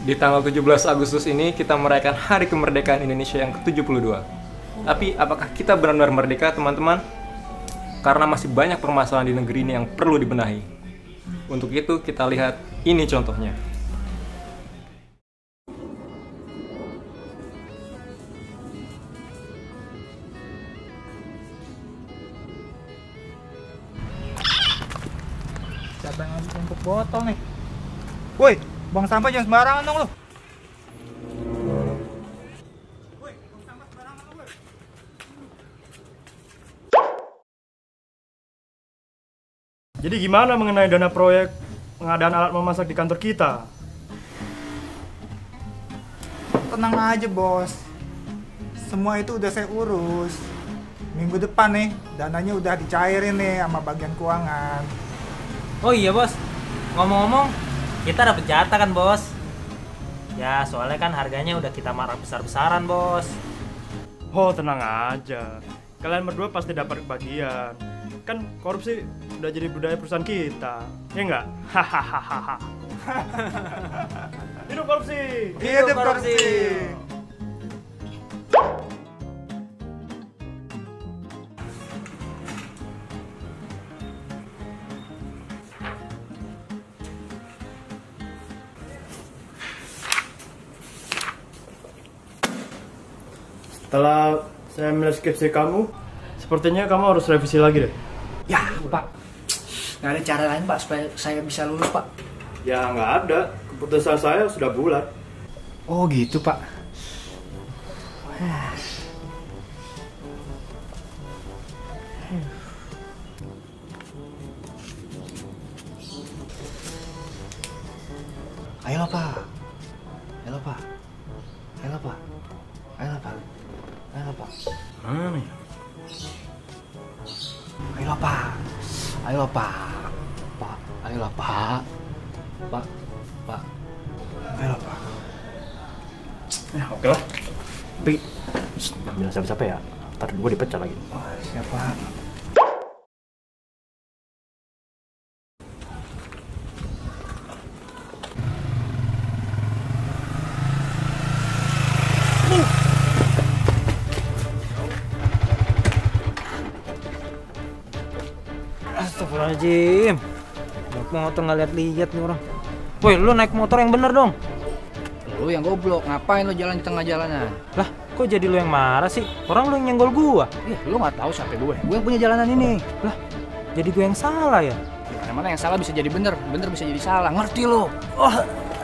Di tanggal 17 Agustus ini kita merayakan Hari Kemerdekaan Indonesia yang ke-72. Tapi apakah kita benar-benar merdeka, teman-teman? Karena masih banyak permasalahan di negeri ini yang perlu dibenahi. Untuk itu kita lihat ini contohnya. Siapa yang ngambil untuk botol nih? Woi, buang sampah jangan sembarangan dong lu. Jadi gimana mengenai dana proyek pengadaan alat memasak di kantor kita? Tenang aja bos, semua itu udah saya urus. Minggu depan nih, dananya udah dicairin nih sama bagian keuangan. Oh iya bos, ngomong-ngomong kita dapet jatah kan bos? Ya soalnya kan harganya udah kita marah besar-besaran bos. Oh tenang aja, kalian berdua pasti dapat bagian. Kan korupsi udah jadi budaya perusahaan kita, ya enggak? Hahaha. Hidup korupsi! Hidup korupsi! Setelah saya melihat skripsi kamu, sepertinya kamu harus revisi lagi deh. Ya Pak, nggak ada cara lain Pak supaya saya bisa lulus Pak. Ya nggak ada, keputusan saya sudah bulat. Oh gitu Pak. Ayolah Pak, ayolah Pak, ayolah Pak, ayolah Pak, ayolah Pak. Mana ya? Ayolah Pak, ayolah Pak, Pak, ayolah Pak, Pak, Pak, ayolah Pak. Ya oke lah. Tapi jangan bilang siapa-siapa ya. Ntar gue dipecat lagi. Oh, siapa? Astagfirullahaladzim, naik motor nggak lihat-lihat nih orang. Woi, lu naik motor yang bener dong. Lu yang goblok, ngapain lu jalan di tengah jalanan? Lah, kok jadi lu yang marah sih? Orang lu yang nyenggol gua. Lu nggak tahu siapa gue yang punya jalanan ini. Lah, jadi gue yang salah ya? Mana yang salah bisa jadi bener, bener bisa jadi salah, ngerti lu? Oh,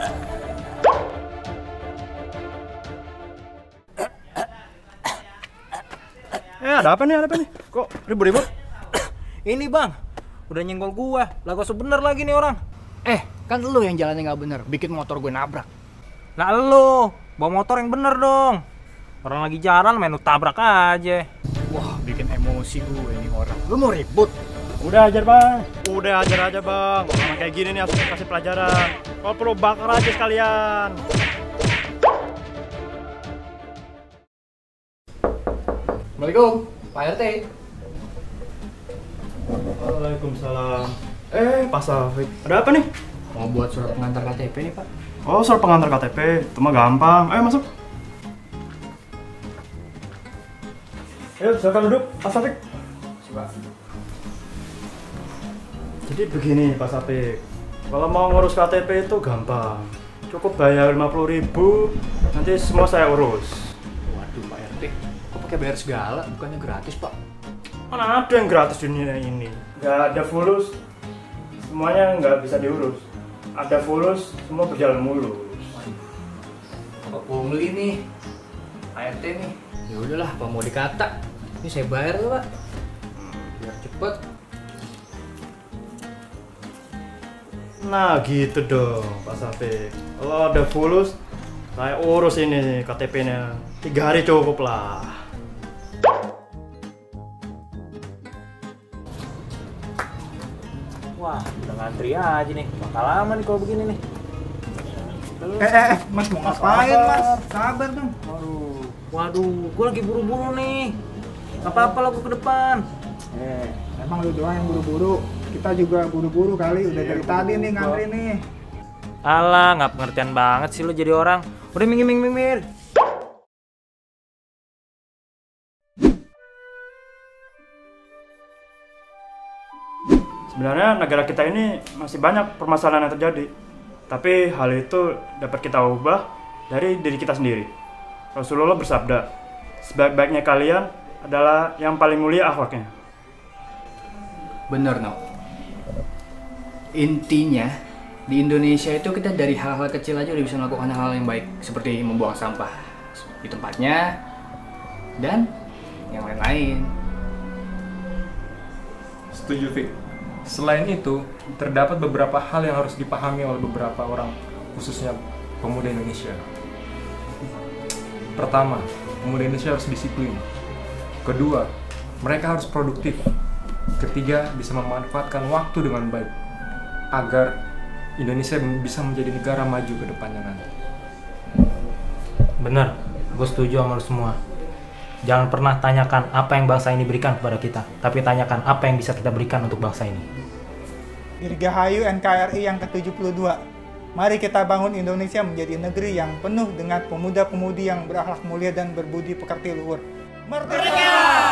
Ada apa nih? Ada apa nih? Kok ribut-ribut? ini bang, udah nyenggol gua. Lah kok bener lagi nih orang. Kan lu yang jalannya nggak bener, bikin motor gue nabrak. Lah lu, bawa motor yang bener dong. Orang lagi jalan main lu tabrak aja. Wah, bikin emosi gue ini orang. Lu mau ribut? Udah ajar bang. Udah ajar aja bang. Orang kayak gini nih harus kasih pelajaran. Kalau perlu bakar aja sekalian. Assalamualaikum, Pak RT. Waalaikumsalam. Pak Safik, ada apa nih? Mau buat surat pengantar KTP nih Pak. Oh, surat pengantar KTP, itu mah gampang. Ayo masuk. Ayo, silakan duduk, Pak Safik. Coba. Jadi begini, Pak Safik. Kalau mau ngurus KTP itu gampang. Cukup bayar 50.000, nanti semua saya urus. Waduh Pak RT, kok pakai bayar segala? Bukannya gratis Pak? Mana ada yang gratis di dunia ini? Nggak ada fulus, semuanya nggak bisa diurus. Ada fulus, semua berjalan mulus. Kok pungli nih, Pak RT nih. Ya udahlah, apa mau dikata? Ini saya bayar tuh Pak, biar cepet. Nah gitu dong Pak Safik. Kalau ada fulus, saya urus ini KTP-nya. 3 hari cukup lah. Wah, udah ngantri aja nih. Bakal lama nih kalau begini nih. Mas mau ngapain mas? Sabar dong. Waduh, gue lagi buru-buru nih. Gak apa-apa lah gue ke depan. Emang lu doang yang buru-buru. Kita juga buru-buru kali, udah dari tadi nih ngantri nih. Alah, nggak pengertian banget sih lo jadi orang. Udah minggir. Sebenarnya negara kita ini masih banyak permasalahan yang terjadi. Tapi hal itu dapat kita ubah dari diri kita sendiri. Rasulullah bersabda, sebaik-baiknya kalian adalah yang paling mulia akhlaknya. Bener, no. Intinya, di Indonesia itu kita dari hal-hal kecil aja udah bisa melakukan hal yang baik. Seperti membuang sampah di tempatnya, dan yang lain-lain. Setuju, Fik. Selain itu, terdapat beberapa hal yang harus dipahami oleh beberapa orang, khususnya pemuda Indonesia. Pertama, pemuda Indonesia harus disiplin. Kedua, mereka harus produktif. Ketiga, bisa memanfaatkan waktu dengan baik agar Indonesia bisa menjadi negara maju ke depannya nanti. Bener, gue setuju sama lo semua. Jangan pernah tanyakan apa yang bangsa ini berikan kepada kita, tapi tanyakan apa yang bisa kita berikan untuk bangsa ini. Dirgahayu NKRI yang ke-72. Mari kita bangun Indonesia menjadi negeri yang penuh dengan pemuda-pemudi yang berakhlak mulia dan berbudi pekerti luhur. Merdeka!